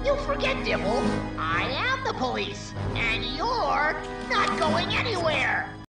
You forget, Dibble. I am the police, and you're not going anywhere.